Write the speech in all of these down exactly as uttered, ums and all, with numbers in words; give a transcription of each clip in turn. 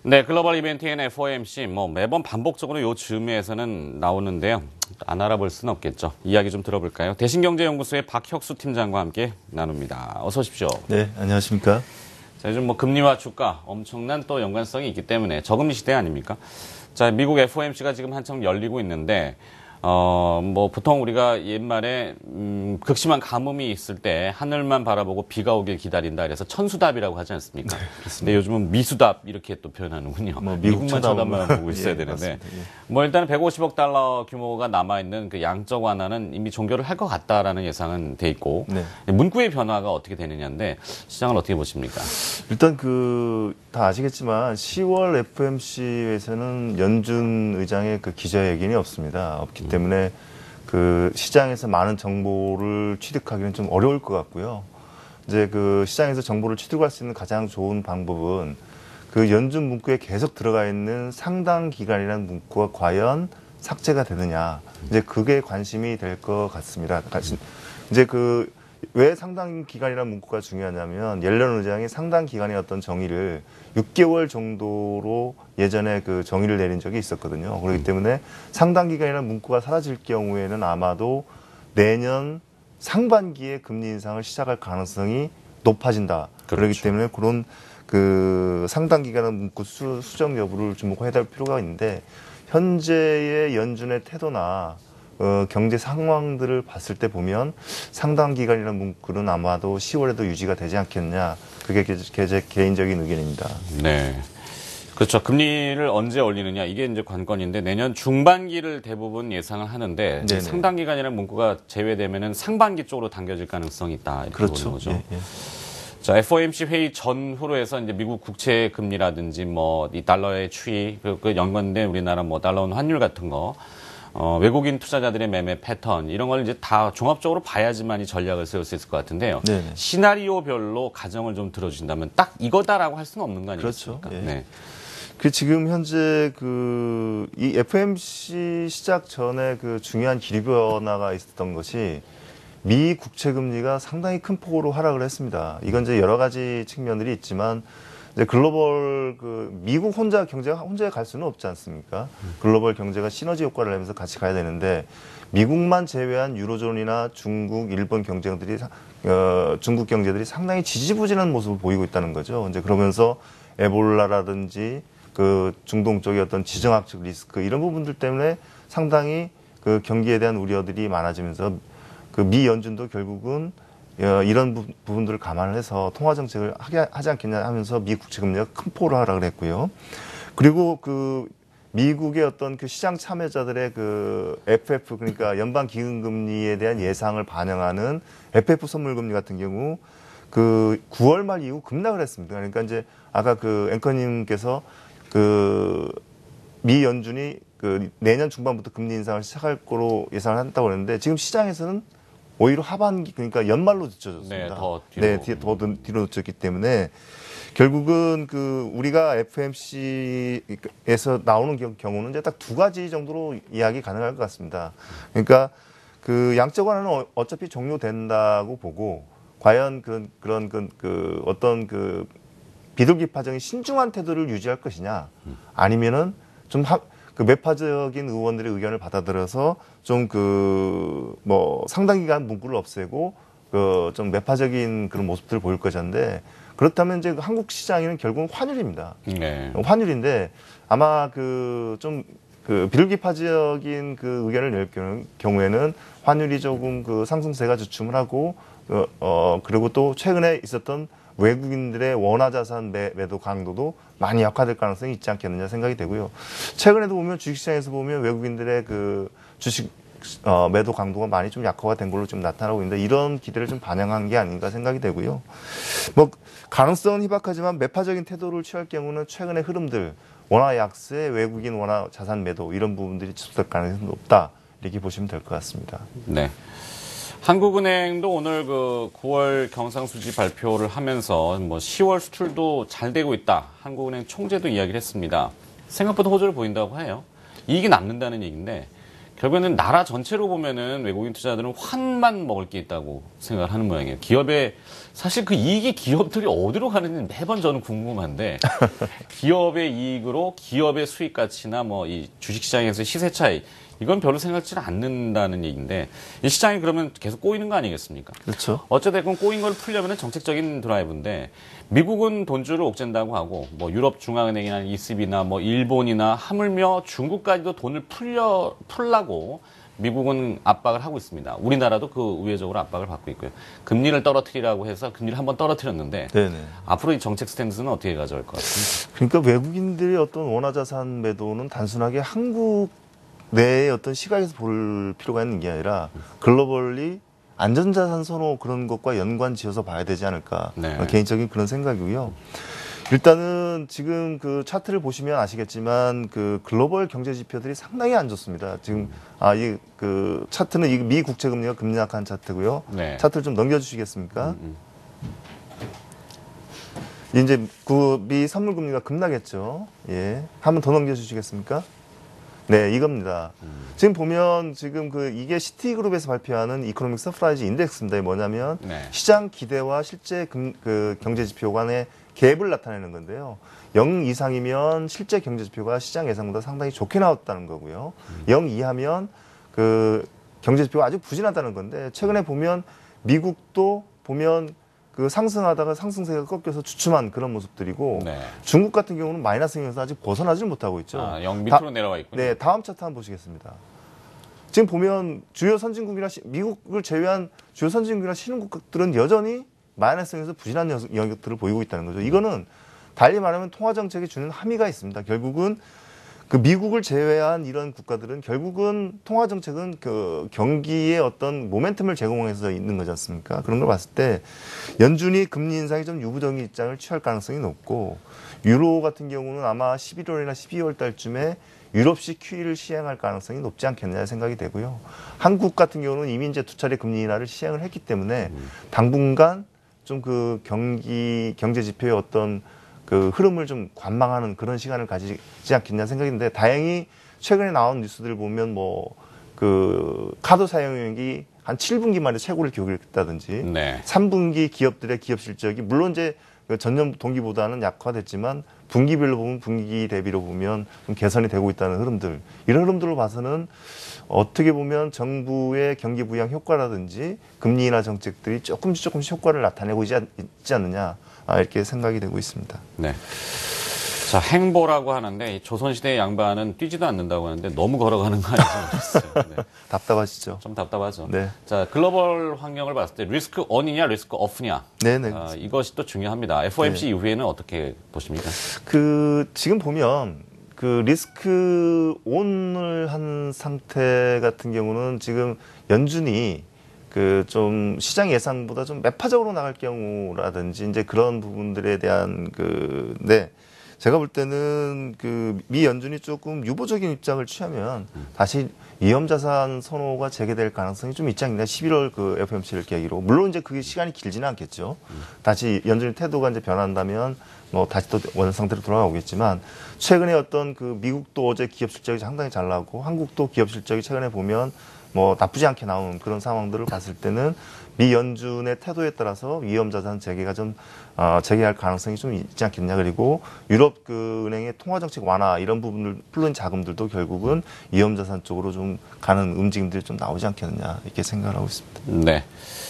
네, 글로벌 이벤트인 에프오엠씨 뭐 매번 반복적으로 요 즈음에서는 나오는데요. 안 알아볼 수는 없겠죠. 이야기 좀 들어볼까요? 대신경제연구소의 박혁수 팀장과 함께 나눕니다. 어서 오십시오. 네, 안녕하십니까? 자, 요즘 뭐 금리와 주가 엄청난 또 연관성이 있기 때문에 저금리 시대 아닙니까? 자, 미국 에프오엠씨가 지금 한참 열리고 있는데 어, 뭐, 보통 우리가 옛말에, 음, 극심한 가뭄이 있을 때 하늘만 바라보고 비가 오길 기다린다. 그래서 천수답이라고 하지 않습니까? 네, 근데 요즘은 미수답 이렇게 또 표현하는군요. 뭐 미국만 쳐다만 보고 있어야 예, 되는데. 맞습니다. 예. 뭐, 일단 백오십억 달러 규모가 남아있는 그 양적 완화는 이미 종결을 할 것 같다라는 예상은 돼 있고. 네. 문구의 변화가 어떻게 되느냐인데 시장을 어떻게 보십니까? 일단 그, 다 아시겠지만 시월 에프오엠씨에서는 연준 의장의 그 기자회견이 없습니다. 없기 때문에 그 시장에서 많은 정보를 취득하기는 좀 어려울 것 같고요. 이제 그 시장에서 정보를 취득할 수 있는 가장 좋은 방법은 그 연준 문구에 계속 들어가 있는 상당 기간이라는 문구가 과연 삭제가 되느냐. 이제 그게 관심이 될 것 같습니다. 이제 그 왜 상당 기간이라는 문구가 중요하냐면 옐런 의장이 상당 기간의 어떤 정의를 육 개월 정도로 예전에 그 정의를 내린 적이 있었거든요. 그렇기 때문에 상당 기간이라는 문구가 사라질 경우에는 아마도 내년 상반기에 금리 인상을 시작할 가능성이 높아진다. 그렇죠. 그렇기 때문에 그런 그 상당 기간의 문구 수, 수정 여부를 주목해야 될 필요가 있는데 현재의 연준의 태도나 어, 경제 상황들을 봤을 때 보면 상당 기간이라는 문구는 아마도 시월에도 유지가 되지 않겠냐. 그게 제, 제 개인적인 의견입니다. 네. 그렇죠. 금리를 언제 올리느냐 이게 이제 관건인데 내년 중반기를 대부분 예상을 하는데 상당 기간이라는 문구가 제외되면은 상반기 쪽으로 당겨질 가능성이 있다. 이렇게 그렇죠. 보는 거죠. 예, 예. 자, 에프오엠씨 회의 전후로 해서 이제 미국 국채 금리라든지 뭐 이 달러의 추이 그리고 그 연관된 우리나라 뭐 달러 원 환율 같은 거 어, 외국인 투자자들의 매매 패턴 이런 걸 이제 다 종합적으로 봐야지만 이 전략을 세울 수 있을 것 같은데요. 네네. 시나리오별로 가정을 좀 들어주신다면 딱 이거다라고 할 수는 없는 거 아니겠습니까? 그렇죠. 예. 네. 그 지금 현재 그 이 에프오엠씨 시작 전에 그 중요한 기류변화가 있었던 것이 미 국채 금리가 상당히 큰 폭으로 하락을 했습니다. 이건 이제 여러 가지 측면들이 있지만 이제 글로벌 그 미국 혼자 경제가 혼자 갈 수는 없지 않습니까? 글로벌 경제가 시너지 효과를 내면서 같이 가야 되는데 미국만 제외한 유로존이나 중국, 일본 경제들이 어, 중국 경제들이 상당히 지지부진한 모습을 보이고 있다는 거죠. 이제 그러면서 에볼라라든지 그 중동 쪽의 어떤 지정학적 리스크 이런 부분들 때문에 상당히 그 경기에 대한 우려들이 많아지면서 그 미 연준도 결국은 이런 부분들을 감안을 해서 통화 정책을 하지 않겠냐 하면서 미 국채 금리가 큰 폭으로 하락을 했고요. 그리고 그 미국의 어떤 그 시장 참여자들의 그 에프에프 그러니까 연방 기금 금리에 대한 예상을 반영하는 에프에프 선물 금리 같은 경우 그 구월 말 이후 급락을 했습니다. 그러니까 이제 아까 그 앵커님께서 그 미 연준이 그 내년 중반부터 금리 인상을 시작할 거로 예상을 한다고 했는데 지금 시장에서는 오히려 하반기 그러니까 연말로 늦춰졌습니다. 네, 더 뒤로. 네, 뒤, 더 뒤로 늦췄기 때문에 결국은 그 우리가 에프오엠씨에서 나오는 경우는 이제 딱 두 가지 정도로 이야기 가능할 것 같습니다. 그러니까 그 양적 완화는 어차피 종료된다고 보고 과연 그 그런 그, 그 어떤 그 비둘기파적인 신중한 태도를 유지할 것이냐 아니면은 좀 하, 그 매파적인 의원들의 의견을 받아들여서 좀 그 뭐 상당 기간 문구를 없애고 그 좀 매파적인 그런 모습들을 보일 것인데 그렇다면 이제 한국 시장에는 결국은 환율입니다. 네. 환율인데 아마 그 좀 그 비둘기파적인 그 의견을 낼 경우에는 환율이 조금 그 상승세가 주춤을 하고 어, 어 그리고 또 최근에 있었던 외국인들의 원화 자산 매, 매도 강도도 많이 약화될 가능성이 있지 않겠느냐 생각이 되고요. 최근에도 보면 주식시장에서 보면 외국인들의 그 주식 어, 매도 강도가 많이 좀 약화가 된 걸로 좀 나타나고 있는데 이런 기대를 좀 반영한 게 아닌가 생각이 되고요. 뭐 가능성은 희박하지만 매파적인 태도를 취할 경우는 최근의 흐름들 원화 약세, 외국인 원화 자산 매도 이런 부분들이 지속될 가능성이 높다 이렇게 보시면 될 것 같습니다. 네. 한국은행도 오늘 그 구월 경상수지 발표를 하면서 뭐 시월 수출도 잘 되고 있다. 한국은행 총재도 이야기를 했습니다. 생각보다 호조를 보인다고 해요. 이익이 남는다는 얘기인데 결국에는 나라 전체로 보면은 외국인 투자자들은 환만 먹을 게 있다고 생각을 하는 모양이에요. 기업의 사실 그 이익이 기업들이 어디로 가는지 매번 저는 궁금한데 기업의 이익으로 기업의 수익 가치나 뭐 이 주식시장에서 시세 차이 이건 별로 생각지는 않는다는 얘기인데 이 시장이 그러면 계속 꼬이는 거 아니겠습니까? 그렇죠. 어찌됐건 꼬인 걸 풀려면 정책적인 드라이브인데 미국은 돈줄을 옥죄다고 하고 뭐 유럽 중앙은행이나 이씨비나 뭐 일본이나 하물며 중국까지도 돈을 풀려 풀라고 미국은 압박을 하고 있습니다. 우리나라도 그 우회적으로 압박을 받고 있고요. 금리를 떨어뜨리라고 해서 금리를 한번 떨어뜨렸는데 네네. 앞으로 이 정책 스탠스는 어떻게 가져올 것 같습니까? 그러니까 외국인들의 어떤 원화자산 매도는 단순하게 한국 내의 어떤 시각에서 볼 필요가 있는 게 아니라 글로벌리 안전자산 선호 그런 것과 연관 지어서 봐야 되지 않을까. 네. 개인적인 그런 생각이고요. 일단은 지금 그 차트를 보시면 아시겠지만 그 글로벌 경제 지표들이 상당히 안 좋습니다. 지금 아, 이 그 차트는 이 미 국채 금리가 급락한 차트고요. 네. 차트를 좀 넘겨주시겠습니까? 음, 이제 그 미 선물 금리가 급락했죠. 예, 한 번 더 넘겨주시겠습니까? 네, 이겁니다. 음. 지금 보면 지금 그 이게 시티그룹에서 발표하는 이코노믹 서프라이즈 인덱스입니다. 이게 뭐냐면 네. 시장 기대와 실제 금, 그 경제 지표 간의 갭을 나타내는 건데요. 영 이상이면 실제 경제 지표가 시장 예상보다 상당히 좋게 나왔다는 거고요. 음. 영 이하면 그 경제 지표가 아주 부진하다는 건데 최근에 보면 미국도 보면 그 상승하다가 상승세가 꺾여서 주춤한 그런 모습들이고 네. 중국 같은 경우는 마이너스에서 아직 벗어나질 못하고 있죠. 아, 영 밑으로 다, 내려와 있군요. 네, 다음 차트 한번 보시겠습니다. 지금 보면 주요 선진국이나 시, 미국을 제외한 주요 선진국이나 신흥국들은 여전히 마이너스에서 부진한 영역들을 보이고 있다는 거죠. 이거는 달리 말하면 통화 정책이 주는 함의가 있습니다. 결국은 그 미국을 제외한 이런 국가들은 결국은 통화 정책은 그 경기의 어떤 모멘텀을 제공해서 있는 거지 않습니까? 그런 걸 봤을 때 연준이 금리 인상이 좀 유보적인 입장을 취할 가능성이 높고 유로 같은 경우는 아마 십일월이나 십이월 달쯤에 유럽식 큐이를 시행할 가능성이 높지 않겠냐 생각이 되고요. 한국 같은 경우는 이미 이제 두 차례 금리 인하를 시행을 했기 때문에 당분간 좀 그 경기 경제 지표의 어떤 그 흐름을 좀 관망하는 그런 시간을 가지지 않겠냐 생각인데 다행히 최근에 나온 뉴스들을 보면 뭐 그 카드 사용액이 한 칠 분기 만에 최고를 기록했다든지 네. 삼 분기 기업들의 기업 실적이 물론 이제 전년 동기보다는 약화됐지만 분기별로 보면 분기 대비로 보면 좀 개선이 되고 있다는 흐름들 이런 흐름들로 봐서는 어떻게 보면 정부의 경기 부양 효과라든지 금리 인하 정책들이 조금씩 조금씩 효과를 나타내고 있지 않느냐 이렇게 생각이 되고 있습니다. 네. 자, 행보라고 하는데 조선시대의 양반은 뛰지도 않는다고 하는데 너무 걸어가는 거 아니죠? 네. 답답하시죠? 좀 답답하죠. 네. 자, 글로벌 환경을 봤을 때 리스크 온이냐 리스크 오프냐. 네네. 아, 이것이 또 중요합니다. 에프오엠씨 네. 이후에는 어떻게 보십니까? 그 지금 보면 그 리스크 온을 한 상태 같은 경우는 지금 연준이 그 좀 시장 예상보다 좀 매파적으로 나갈 경우라든지 이제 그런 부분들에 대한 그 네. 제가 볼 때는 그 미 연준이 조금 유보적인 입장을 취하면 다시 위험자산 선호가 재개될 가능성이 좀 있지 않겠냐. 십일월 그 에프오엠씨를 계기로. 물론 이제 그게 시간이 길지는 않겠죠. 다시 연준의 태도가 이제 변한다면 뭐 다시 또 원래 상태로 돌아오겠지만 최근에 어떤 그 미국도 어제 기업 실적이 상당히 잘 나오고 한국도 기업 실적이 최근에 보면 뭐 나쁘지 않게 나오는 그런 상황들을 봤을 때는 미 연준의 태도에 따라서 위험자산 재개가 좀 어, 재개할 가능성이 좀 있지 않겠냐. 그리고 유럽 그 은행의 통화정책 완화 이런 부분을 풀는 자금들도 결국은 위험자산 쪽으로 좀 가는 움직임들이 좀 나오지 않겠느냐 이렇게 생각을 하고 있습니다. 네.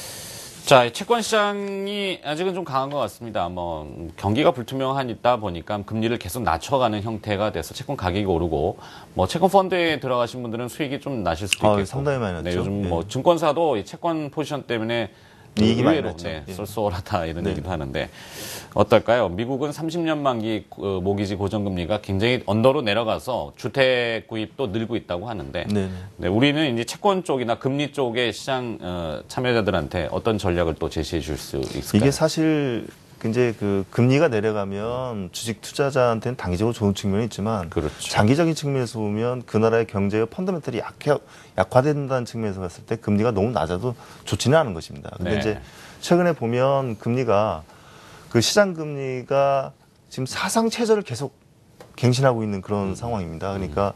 자, 채권 시장이 아직은 좀 강한 것 같습니다. 뭐 경기가 불투명하다 보니까 금리를 계속 낮춰가는 형태가 돼서 채권 가격이 오르고 뭐 채권 펀드에 들어가신 분들은 수익이 좀 나실 수도 있겠고. 아, 상당히 많이 났죠. 네, 요즘 예. 뭐 증권사도 이 채권 포지션 때문에 이익이 많이 의외로 났죠. 네, 예. 쏠쏠하다 이런 네. 얘기도 하는데 어떨까요? 미국은 삼십 년 만기 모기지 고정금리가 굉장히 언더로 내려가서 주택 구입도 늘고 있다고 하는데 네. 네, 우리는 이제 채권 쪽이나 금리 쪽의 시장 어, 참여자들한테 어떤 전략을 또 제시해 줄 수 있을까요? 이게 사실 이제 그 금리가 내려가면 주식 투자자한테는 단기적으로 좋은 측면이 있지만 그렇죠. 장기적인 측면에서 보면 그 나라의 경제의 펀더멘털이 약해, 약화된다는 측면에서 봤을 때 금리가 너무 낮아도 좋지는 않은 것입니다. 근데 네. 이제 최근에 보면 금리가 그 시장 금리가 지금 사상 최저를 계속 갱신하고 있는 그런 음. 상황입니다. 그러니까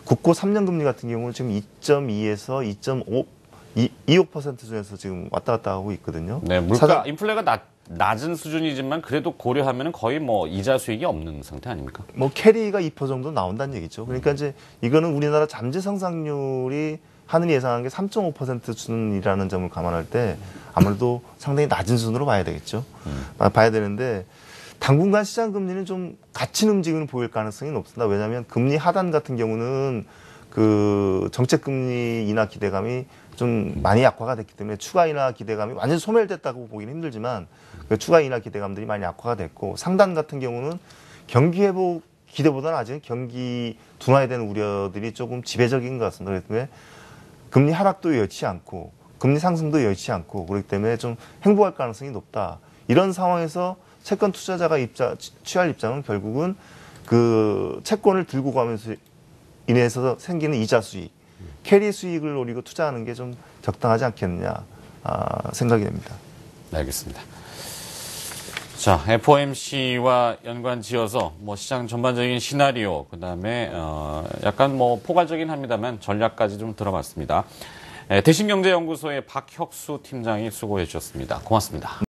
국고 삼 년 금리 같은 경우는 지금 이 점 이에서 이 점 이오 퍼센트 중에서 지금 왔다 갔다 하고 있거든요. 네, 물가 사실 인플레가 낮, 낮은 수준이지만 그래도 고려하면 거의 뭐 이자 수익이 없는 상태 아닙니까? 뭐 캐리가 이 퍼센트 정도 나온다는 얘기죠. 그러니까 이제 이거는 우리나라 잠재 성장률이 하늘이 예상한 게 삼 점 오 퍼센트 수준이라는 점을 감안할 때 아무래도 상당히 낮은 수준으로 봐야 되겠죠. 음. 봐야 되는데 당분간 시장 금리는 좀 갇힌 움직임을 보일 가능성이 높습니다. 왜냐하면 금리 하단 같은 경우는 그 정책 금리 인하 기대감이 좀 많이 약화가 됐기 때문에 추가 인하 기대감이 완전히 소멸됐다고 보기는 힘들지만 그 추가 인하 기대감들이 많이 약화가 됐고 상단 같은 경우는 경기 회복 기대보다는 아직 경기 둔화에 대한 우려들이 조금 지배적인 것 같습니다. 그렇기 때문에 금리 하락도 여의치 않고 금리 상승도 여의치 않고 그렇기 때문에 좀 행보할 가능성이 높다. 이런 상황에서 채권 투자자가 입장, 취할 입장은 결국은 그 채권을 들고 가면서 인해서 생기는 이자 수익, 캐리 수익을 노리고 투자하는 게 좀 적당하지 않겠느냐 아, 생각이 됩니다. 네, 알겠습니다. 자, 에프오엠씨와 연관 지어서 뭐 시장 전반적인 시나리오, 그 다음에 어 약간 뭐 포괄적인 합니다만 전략까지 좀 들어봤습니다. 대신경제연구소의 박혁수 팀장이 수고해 주셨습니다. 고맙습니다.